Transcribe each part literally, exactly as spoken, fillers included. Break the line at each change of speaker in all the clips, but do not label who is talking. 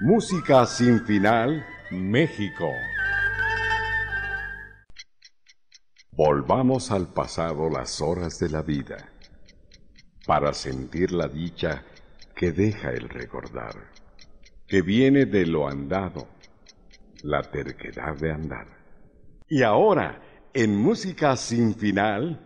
Música sin final, México. Volvamos al pasado las horas de la vida, para sentir la dicha que deja el recordar, que viene de lo andado, la terquedad de andar. Y ahora, en Música sin final,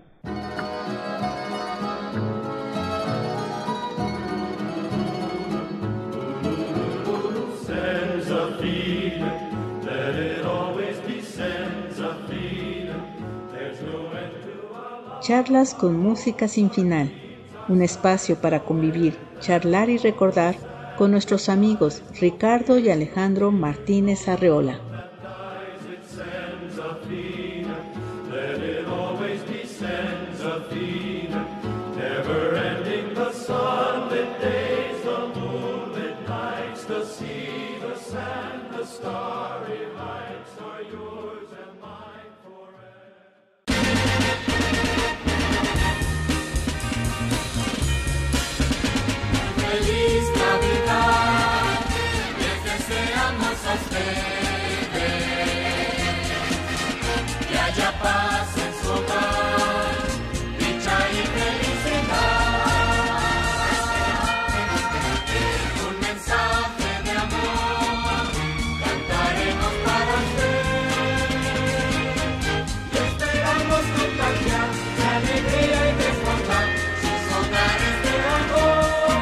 Charlas con Música sin final, un espacio para convivir, charlar y recordar con nuestros amigos Ricardo y Alejandro Martínez Arreola.
Feliz Navidad, les deseamos a ustedes que haya paz en su hogar, dicha y felicidad. Un mensaje de amor cantaremos para usted y esperamos contagiar de alegría y desbordar sus hogares de amor.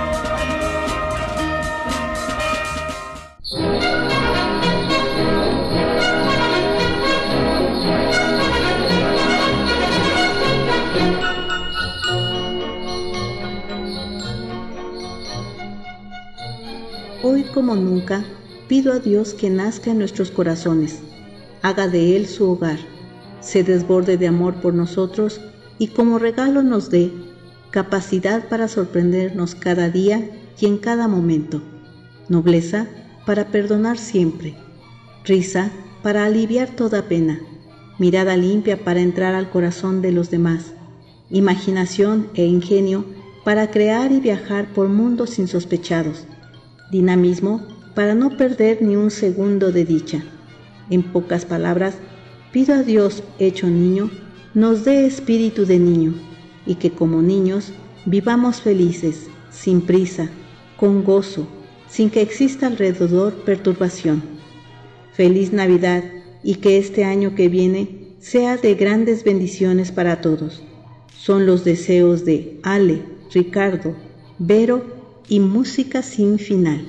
Hoy como nunca, pido a Dios que nazca en nuestros corazones, haga de Él su hogar, se desborde de amor por nosotros y como regalo nos dé capacidad para sorprendernos cada día y en cada momento, nobleza para perdonar siempre, risa para aliviar toda pena, mirada limpia para entrar al corazón de los demás, imaginación e ingenio para crear y viajar por mundos insospechados, dinamismo para no perder ni un segundo de dicha. En pocas palabras, pido a Dios hecho niño, nos dé espíritu de niño, y que como niños vivamos felices, sin prisa, con gozo, sin que exista alrededor perturbación. Feliz Navidad y que este año que viene sea de grandes bendiciones para todos. Son los deseos de Ale, Ricardo, Vero y Música sin final.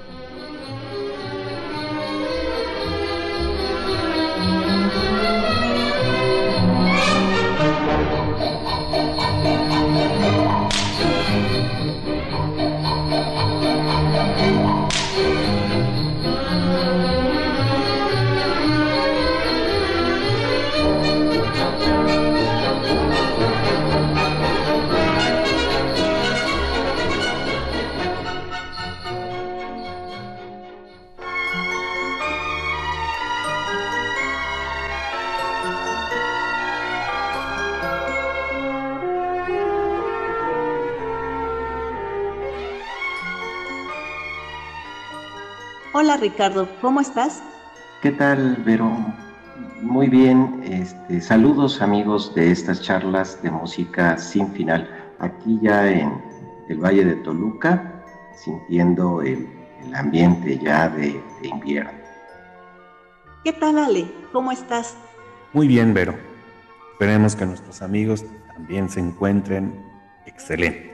Hola Ricardo, ¿cómo estás?
¿Qué tal, Vero? Muy bien, este, saludos amigos de estas charlas de música sin final, aquí ya en el Valle de Toluca, sintiendo el, el ambiente ya de, de invierno.
¿Qué tal Ale? ¿Cómo estás?
Muy bien, Vero. Esperemos que nuestros amigos también se encuentren excelente.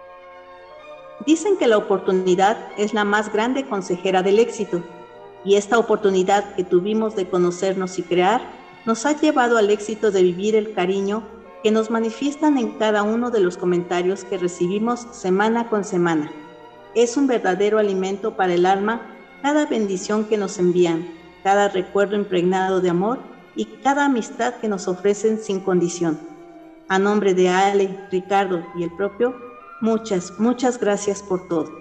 Dicen que la oportunidad es la más grande consejera del éxito, y esta oportunidad que tuvimos de conocernos y crear nos ha llevado al éxito de vivir el cariño que nos manifiestan en cada uno de los comentarios que recibimos semana con semana. Es un verdadero alimento para el alma cada bendición que nos envían, cada recuerdo impregnado de amor y cada amistad que nos ofrecen sin condición. A nombre de Ale, Ricardo y el propio, muchas, muchas gracias por todo.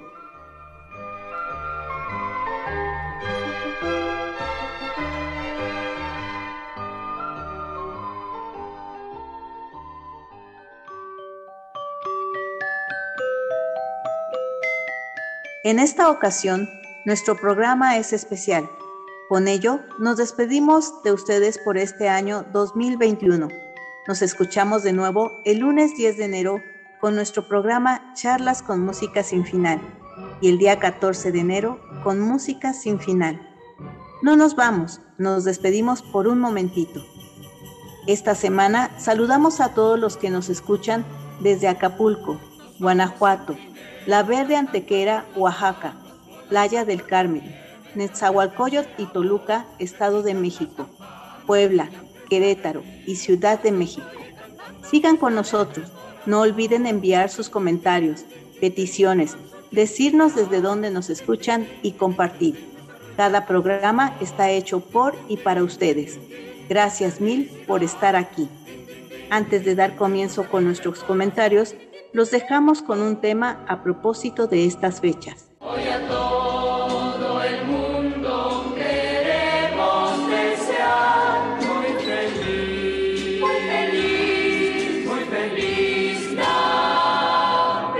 En esta ocasión, Nuestro programa es especial. Con ello, nos despedimos de ustedes por este año dos mil veintiuno. Nos escuchamos de nuevo el lunes diez de enero con nuestro programa Charlas con Música Sin Final y el día catorce de enero con Música Sin Final. No nos vamos, nos despedimos por un momentito. Esta semana saludamos a todos los que nos escuchan desde Acapulco, Guanajuato, La Verde Antequera, Oaxaca, Playa del Carmen, Nezahualcóyotl y Toluca, Estado de México, Puebla, Querétaro y Ciudad de México. Sigan con nosotros, no olviden enviar sus comentarios, peticiones, decirnos desde dónde nos escuchan y compartir. Cada programa está hecho por y para ustedes. Gracias mil por estar aquí. Antes de dar comienzo con nuestros comentarios, los dejamos con un tema a propósito de estas fechas.
Hoy a todo el mundo queremos desear muy feliz, muy feliz, muy feliz Navidad.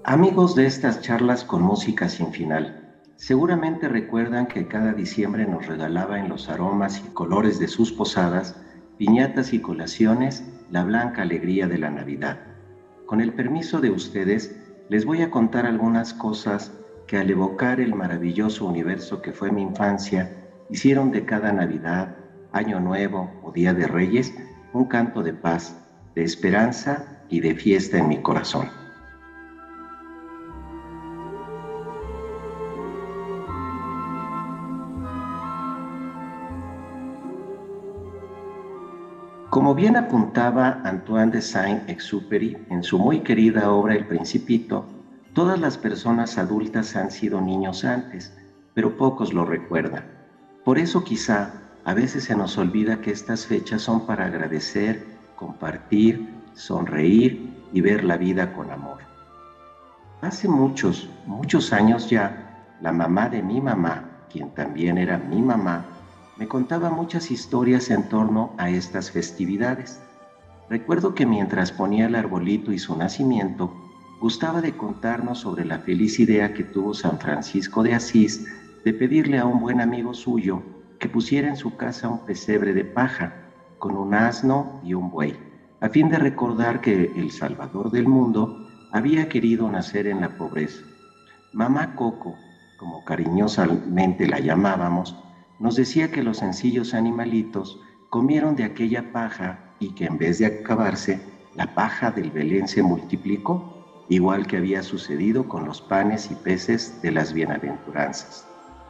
Amigos de estas charlas con música sin final, seguramente recuerdan que cada diciembre nos regalaba en los aromas y colores de sus posadas, piñatas y colaciones, la blanca alegría de la Navidad. Con el permiso de ustedes, les voy a contar algunas cosas que al evocar el maravilloso universo que fue mi infancia, hicieron de cada Navidad, Año Nuevo o Día de Reyes un canto de paz, de esperanza y de fiesta en mi corazón. Como bien apuntaba Antoine de Saint-Exupéry en su muy querida obra El Principito, todas las personas adultas han sido niños antes, pero pocos lo recuerdan. Por eso quizá a veces se nos olvida que estas fechas son para agradecer, compartir, sonreír y ver la vida con amor. Hace muchos, muchos años ya, la mamá de mi mamá, quien también era mi mamá, me contaba muchas historias en torno a estas festividades. Recuerdo que mientras ponía el arbolito y su nacimiento, gustaba de contarnos sobre la feliz idea que tuvo San Francisco de Asís de pedirle a un buen amigo suyo que pusiera en su casa un pesebre de paja con un asno y un buey, a fin de recordar que el Salvador del mundo había querido nacer en la pobreza. Mamá Coco, como cariñosamente la llamábamos, nos decía que los sencillos animalitos comieron de aquella paja y que en vez de acabarse, la paja del Belén se multiplicó, igual que había sucedido con los panes y peces de las bienaventuranzas.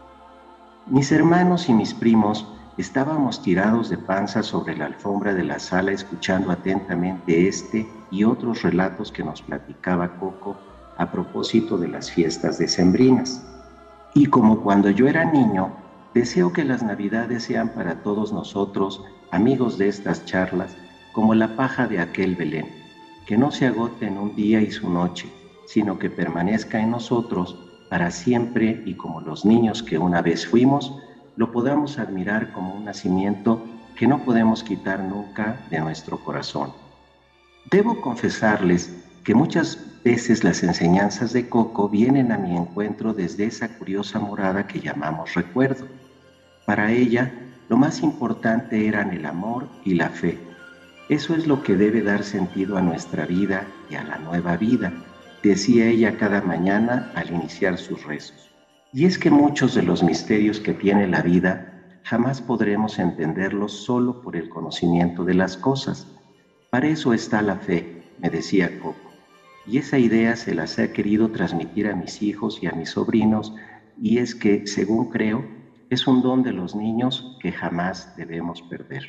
Mis hermanos y mis primos estábamos tirados de panza sobre la alfombra de la sala escuchando atentamente este y otros relatos que nos platicaba Coco a propósito de las fiestas decembrinas. Y como cuando yo era niño, deseo que las Navidades sean para todos nosotros, amigos de estas charlas, como la paja de aquel Belén, que no se agote en un día y su noche, sino que permanezca en nosotros para siempre y como los niños que una vez fuimos, lo podamos admirar como un nacimiento que no podemos quitar nunca de nuestro corazón. Debo confesarles que muchas veces las enseñanzas de Coco vienen a mi encuentro desde esa curiosa morada que llamamos recuerdo. Para ella, lo más importante eran el amor y la fe. Eso es lo que debe dar sentido a nuestra vida y a la nueva vida, decía ella cada mañana al iniciar sus rezos. Y es que muchos de los misterios que tiene la vida jamás podremos entenderlos solo por el conocimiento de las cosas. Para eso está la fe, me decía Coco. Y esa idea se las he querido transmitir a mis hijos y a mis sobrinos, y es que, según creo, es un don de los niños que jamás debemos perder.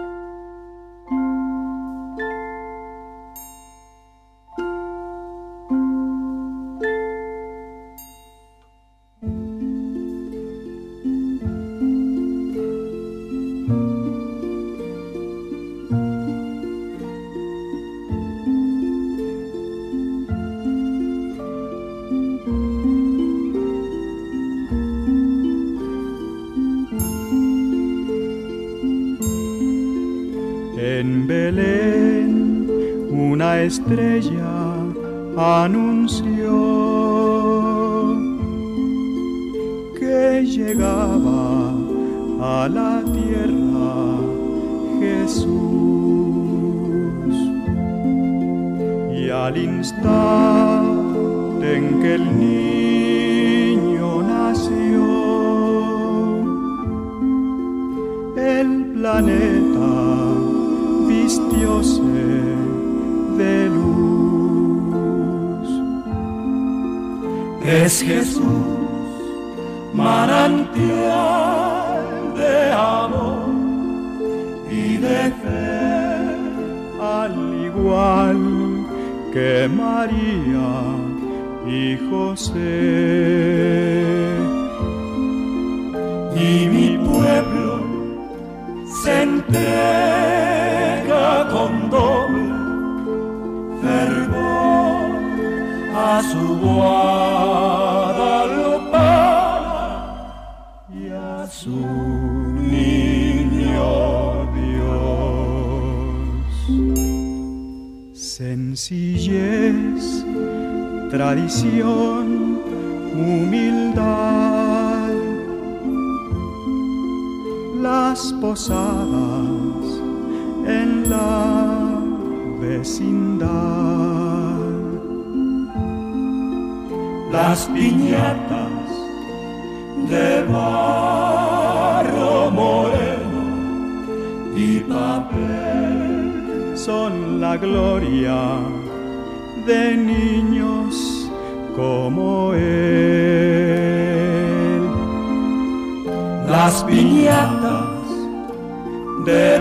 En Belén una estrella anunció que llegaba a la tierra Jesús, y al instante en que el niño nació, el planeta vistióse de luz.
Es Jesús, manantial de amor y de fe,
al igual que María y José.
Y mi pueblo se entrega con doble fervor a su Guadalupana y a su niño Dios.
Sencillez tradición, humildad. Las posadas en la vecindad, las piñatas de barro moreno y papel son la gloria de niños como él. Las piñatas de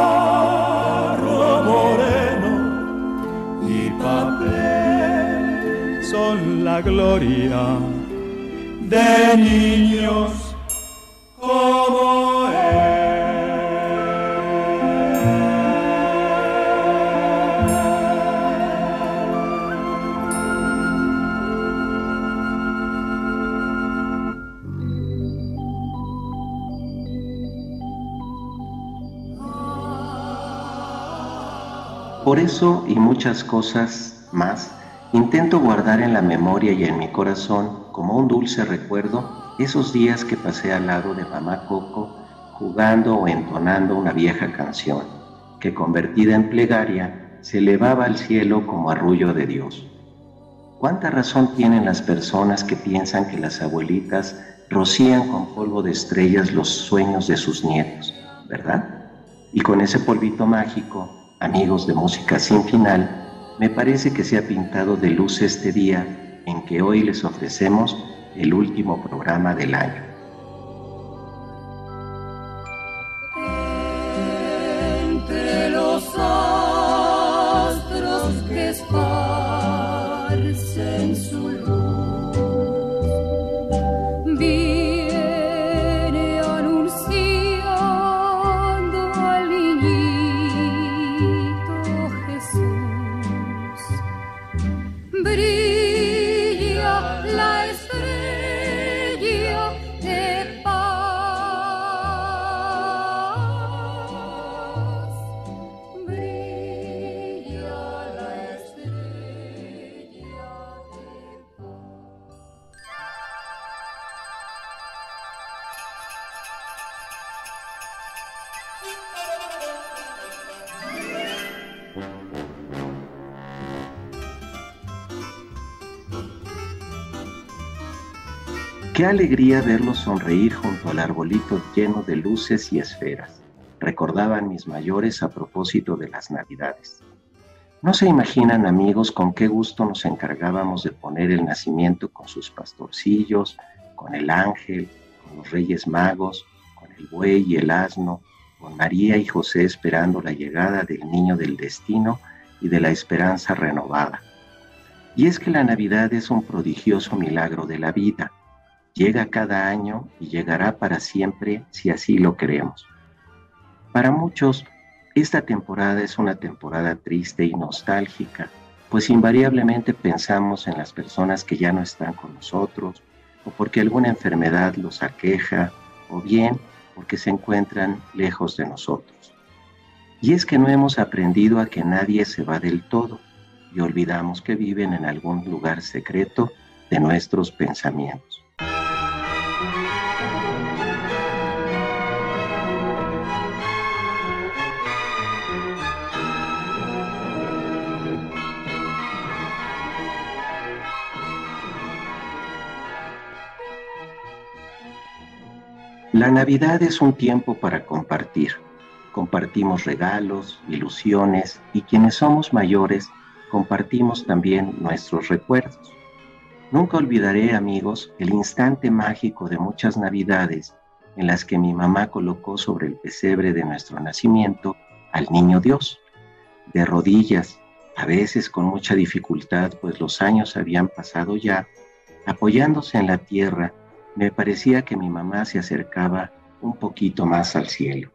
barro moreno y papel son la gloria de niños como él.
Por eso y muchas cosas más, intento guardar en la memoria y en mi corazón como un dulce recuerdo esos días que pasé al lado de mamá Coco jugando o entonando una vieja canción que, convertida en plegaria, se elevaba al cielo como arrullo de Dios. ¿Cuánta razón tienen las personas que piensan que las abuelitas rocían con polvo de estrellas los sueños de sus nietos, verdad? Y con ese polvito mágico, amigos de Música Sin Final, me parece que se ha pintado de luz este día en que hoy les ofrecemos el último programa del año.
Entre los astros que esparcen su luz, viene anunciando al niñito Jesús. Brilla la estrella de paz. Brilla la estrella de paz.
Qué alegría verlos sonreír junto al arbolito lleno de luces y esferas, recordaban mis mayores a propósito de las Navidades. No se imaginan, amigos, con qué gusto nos encargábamos de poner el nacimiento con sus pastorcillos, con el ángel, con los Reyes Magos, con el buey y el asno, con María y José esperando la llegada del niño del destino y de la esperanza renovada. Y es que la Navidad es un prodigioso milagro de la vida. Llega cada año y llegará para siempre si así lo queremos. Para muchos, esta temporada es una temporada triste y nostálgica, pues invariablemente pensamos en las personas que ya no están con nosotros, o porque alguna enfermedad los aqueja, o bien porque se encuentran lejos de nosotros. Y es que no hemos aprendido a que nadie se va del todo, y olvidamos que viven en algún lugar secreto de nuestros pensamientos. La Navidad es un tiempo para compartir. Compartimos regalos, ilusiones, y quienes somos mayores compartimos también nuestros recuerdos. Nunca olvidaré, amigos, el instante mágico de muchas Navidades en las que mi mamá colocó sobre el pesebre de nuestro nacimiento al niño Dios, de rodillas, a veces con mucha dificultad, pues los años habían pasado ya, apoyándose en la tierra. Me parecía que mi mamá se acercaba un poquito más al cielo.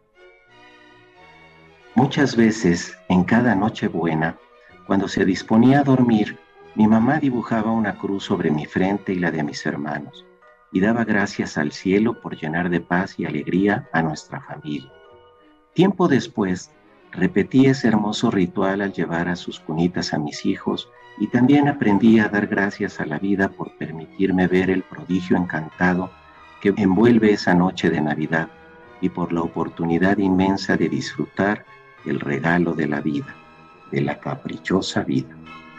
Muchas veces, en cada Nochebuena, cuando se disponía a dormir, mi mamá dibujaba una cruz sobre mi frente y la de mis hermanos, y daba gracias al cielo por llenar de paz y alegría a nuestra familia. Tiempo después, Repetí ese hermoso ritual al llevar a sus cunitas a mis hijos y también aprendí a dar gracias a la vida por permitirme ver el prodigio encantado que envuelve esa noche de Navidad y por la oportunidad inmensa de disfrutar el regalo de la vida, de la caprichosa vida.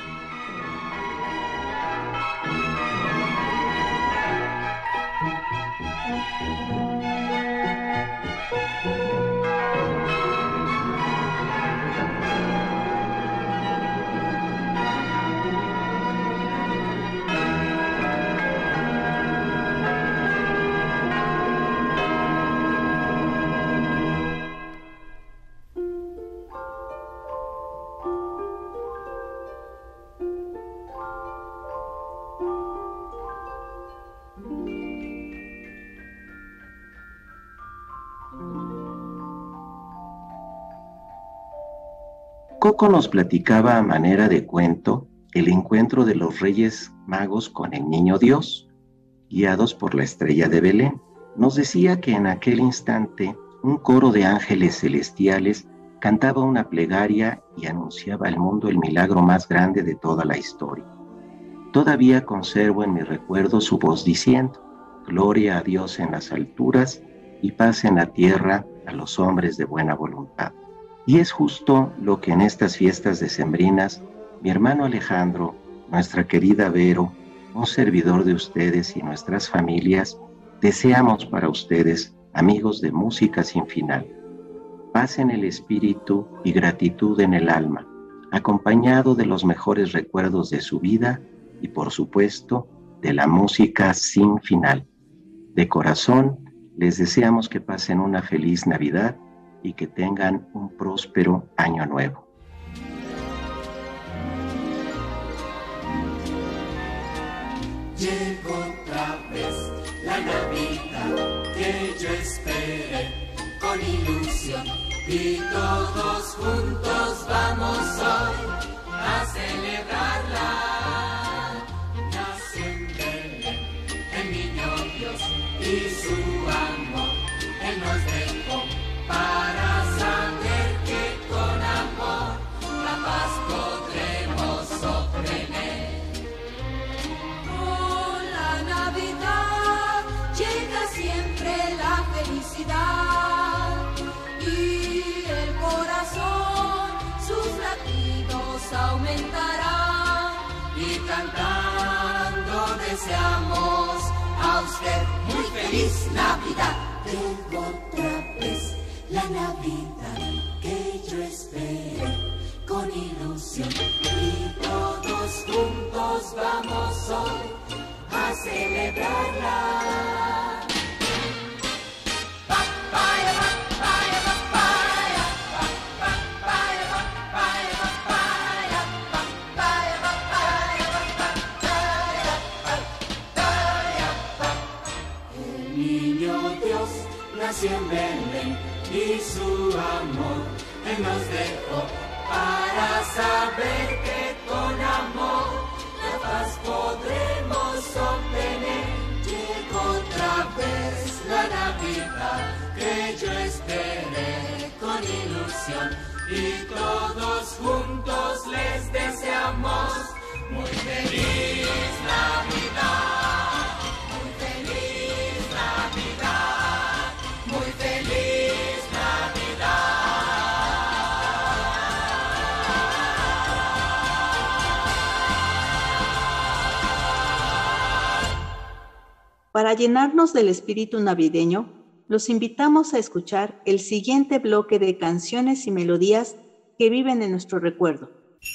Coco nos platicaba a manera de cuento el encuentro de los Reyes Magos con el Niño Dios, guiados por la estrella de Belén. Nos decía que en aquel instante un coro de ángeles celestiales cantaba una plegaria y anunciaba al mundo el milagro más grande de toda la historia. Todavía conservo en mi recuerdo su voz diciendo: gloria a Dios en las alturas y paz en la tierra a los hombres de buena voluntad. Y es justo lo que en estas fiestas decembrinas mi hermano Alejandro, nuestra querida Vero, un servidor de ustedes y nuestras familias, deseamos para ustedes, amigos de Música Sin Final. Paz en el espíritu y gratitud en el alma, acompañado de los mejores recuerdos de su vida y, por supuesto, de la música sin final. De corazón, les deseamos que pasen una feliz Navidad y que tengan un próspero año nuevo.
Llegó otra vez la Navidad que yo esperé con ilusión y todos juntos vamos hoy a celebrarla. Nació en Belén el niño Dios y su amor Él nos dejó para saber que con amor la paz podremos obtener.
Con la Navidad llega siempre la felicidad y el corazón sus latidos aumentará
Y cantando deseamos a usted muy feliz Navidad. Llegó otra vez la Navidad que yo esperé con ilusión y todos juntos vamos hoy a celebrarla. El niño Dios nació en Belén y su amor Él nos dejó para saber que con amor la paz podremos obtener. Llegó otra vez la Navidad que yo esperé con ilusión y todos juntos les deseamos muy feliz Navidad, muy feliz Navidad, muy feliz Navidad.
Para llenarnos del espíritu navideño, los invitamos a escuchar el siguiente bloque de canciones y melodías que viven en nuestro recuerdo.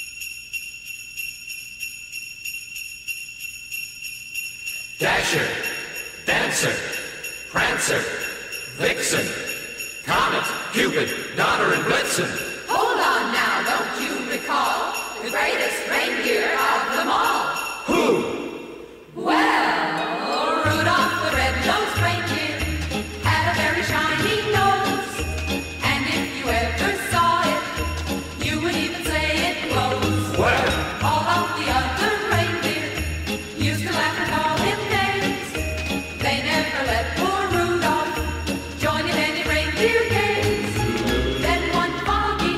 Dasher, Dancer, Prancer, Vixen, Comet, Cupid, Donner, and Blitzen.
Hold on now, don't you recall the greatest reindeer of them all?
Who?
Well, Rudolph the red-nosed reindeer had a very shiny nose, and if you ever saw it, you would even say it glows.
Well,
All of the other reindeer used to laugh and call him names. They never let poor Rudolph join in any reindeer games. Then one foggy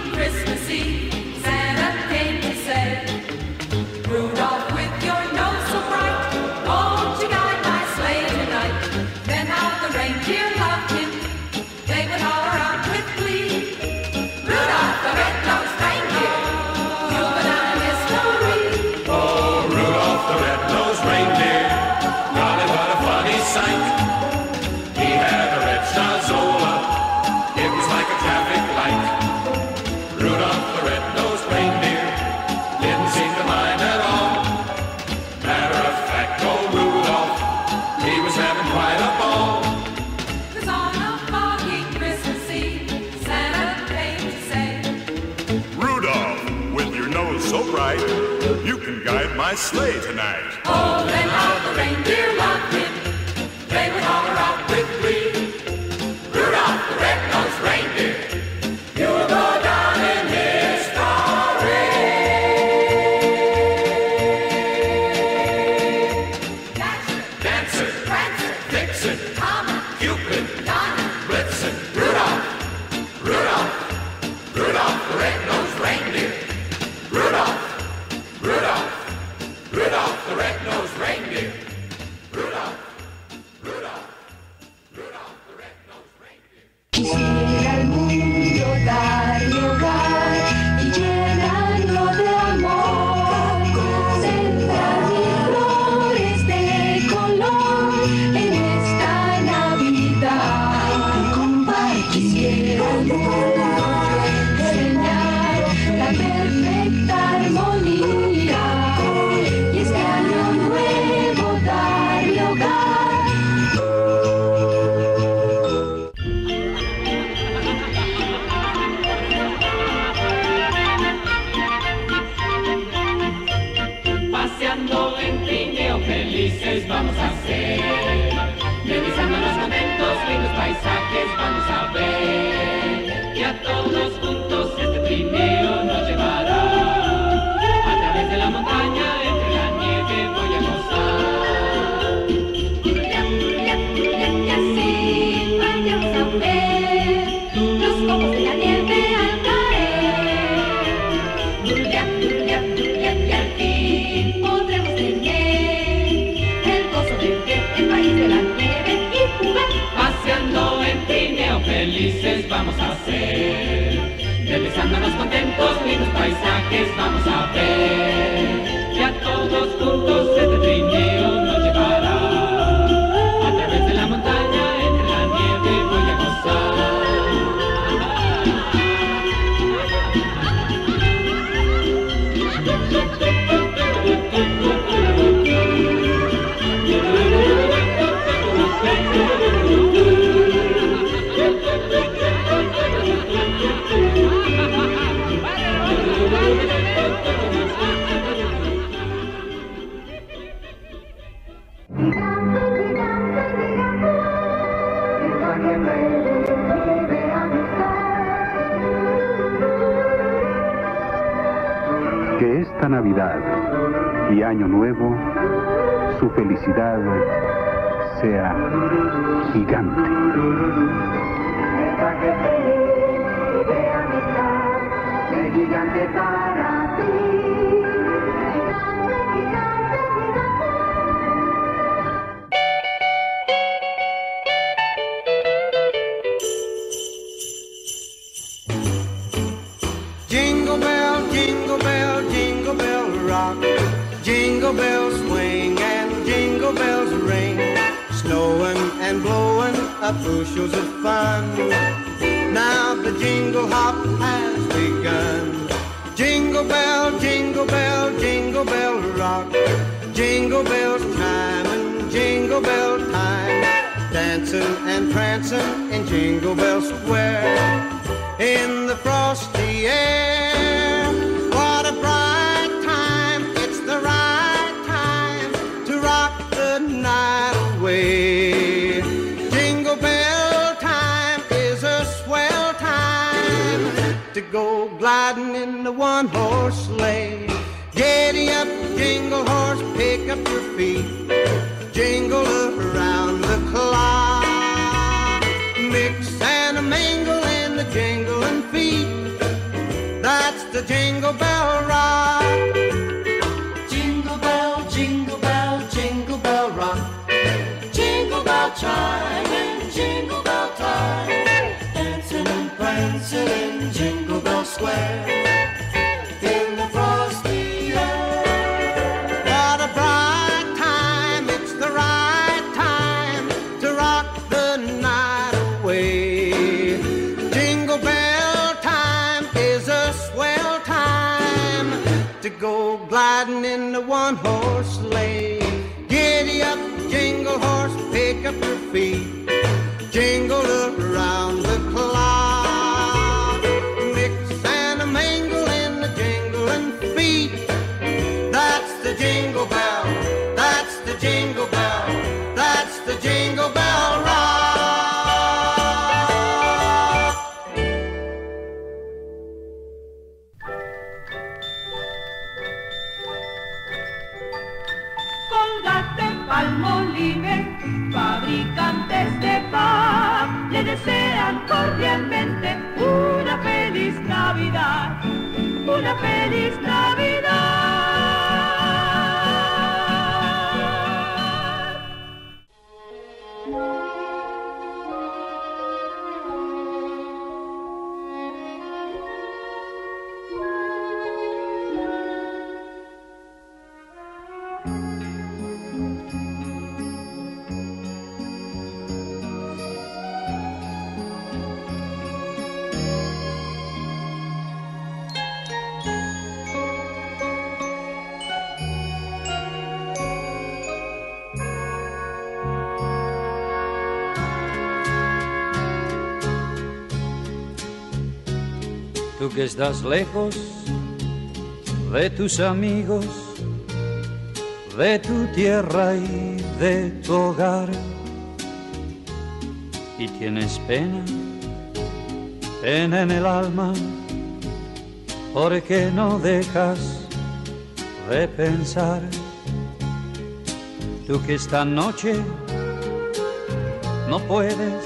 Rudolph, with your nose so bright, you can guide my sleigh tonight.
Oh, then how the reindeer loved him. They would holler out with glee. Rudolph the red-nosed reindeer, you will go down in history. Dasher,
Dancer,
Prancer,
Vixen,
Comet,
Cupid,
Donner,
Blitzen,
Rudolph,
Rudolph, Rudolph the red-nosed reindeer. Rudolph, Rudolph, Rudolph the red-nosed reindeer. Rudolph, Rudolph, Rudolph the red-nosed reindeer.
Quisiera al mundo darle hogar y llenarlo de amor, sembrarle flores de color en esta Navidad. Compartir. Quisiera al mundo enseñar la perfecta armonía y este año nuevo darle hogar.
paseando en trineo felices vamos a ser, divisándonos contentos, lindos paisajes vamos a ver, y a todos juntos este trineo nos llevará, a través de la montaña, entre la nieve voy a gozar.
Turulá, turulá, turulá, y así vayamos a ver los copos de la nieve al caer. Turulá, turulá, turulá, y al fin podremos tener el gozo de ver el país de la nieve y jugar.
Paseando en trineo felices vamos a ser, deslizándonos contentos, lindos paisajes vamos a ver, y a todos juntos este trineo nos llevará, a través de la montaña, entre la nieve voy a gozar.
Que esta Navidad y Año Nuevo, su felicidad sea gigante.
Gigante para ti.
Jingle bell, jingle bell, jingle bell rock. Jingle bells swing and jingle bells ring. Snowing and blowing up bushels of fun. Now the jingle hop has begun. Jingle bell, jingle bell, jingle bell rock. Jingle bells chime and jingle bell time. Dancing and prancing in Jingle Bell Square. In the frosty air, what a bright time. It's the right time to rock the night away. Jingle bell time is a swell time to go gliding in the one-horse sleigh. Giddy up, jingle horse, pick up your feet. Jingle around the clock. Mix and a mingle in the jingling feet. That's the Jingle Bell Rock. Jingle bell, jingle bell, jingle bell rock. Jingle bell chime and jingle bell time. Dancing and prancing in Jingle Bell Square. In the frosty air. What a bright time, it's the right time to rock the night away. Jingle bell time is a swell time to go gliding in the one-horse sleigh. Giddy up, jingle horse, pick up your feet. Jingle around the clock. Mix and a mingle
ciudad de Palmolive, fabricantes de pan le desean cordialmente una feliz Navidad, una feliz Navidad.
Tú que estás lejos de tus amigos, de tu tierra y de tu hogar, y tienes pena, pena en el alma, porque no dejas de pensar. Tú que esta noche no puedes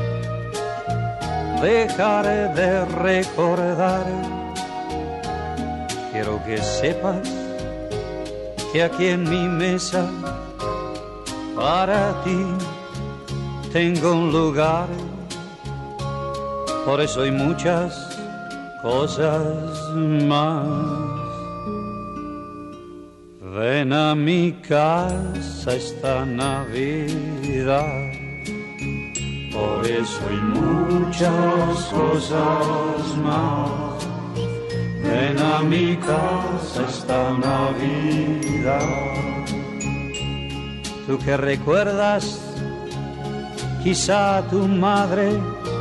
dejar de recordar, quiero que sepas que aquí en mi mesa para ti tengo un lugar. Por eso hay muchas cosas más. Ven a mi casa esta Navidad. Por eso hay muchas cosas más. Ven a mi casa esta Navidad. Tú que recuerdas quizá a tu madre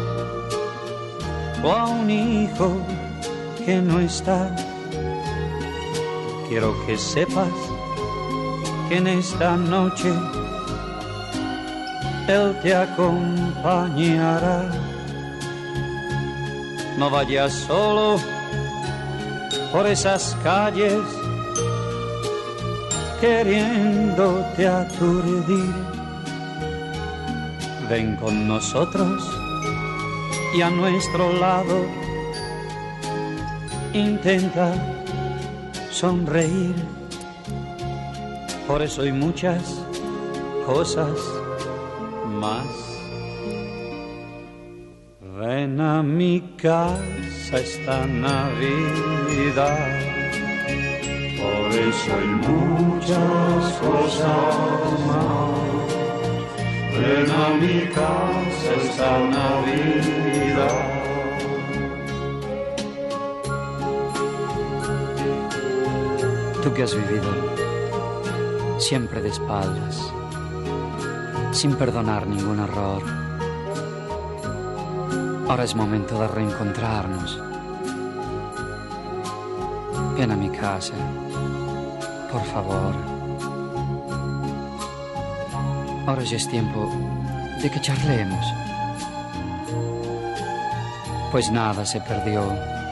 o a un hijo que no está, quiero que sepas que en esta noche Él te acompañará. No vayas solo por esas calles queriéndote aturdir. Ven con nosotros y a nuestro lado intenta sonreír. Por eso hay muchas cosas más. Ven a mi casa esta Navidad. Por eso hay muchas cosas más. Ven a mi casa esta Navidad. Tú que has vivido siempre de espaldas, sin perdonar ningún error, ahora es momento de reencontrarnos. Ven a mi casa, por favor. Ahora ya es tiempo de que charlemos, pues nada se perdió.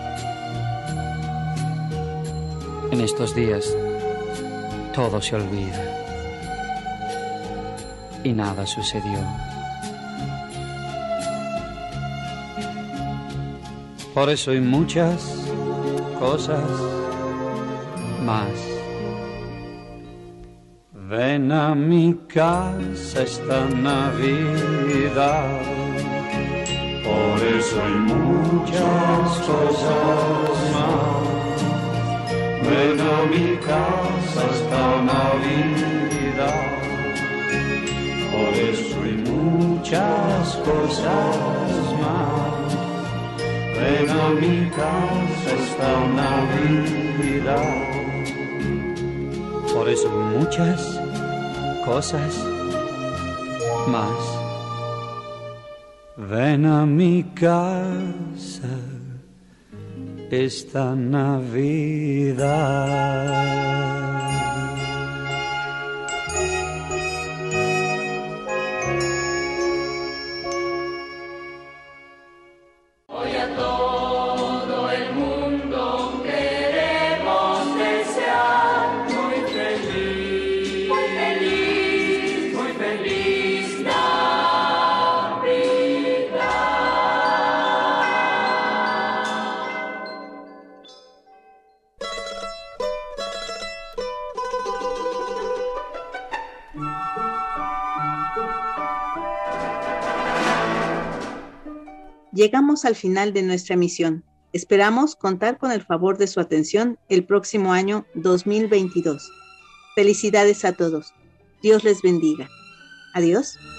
En estos días todo se olvida y nada sucedió. Por eso hay muchas cosas más. Ven a mi casa esta Navidad. Por eso hay muchas cosas más. Ven a mi casa esta Navidad. Por eso hay muchas cosas más. Ven a mi casa esta Navidad. Por eso hay muchas cosas más. Ven a mi casa esta Navidad.
Muy feliz,
llegamos al final de nuestra misión. Esperamos contar con el favor de su atención el próximo año dos mil veintidós. Felicidades a todos. Dios les bendiga. Adiós.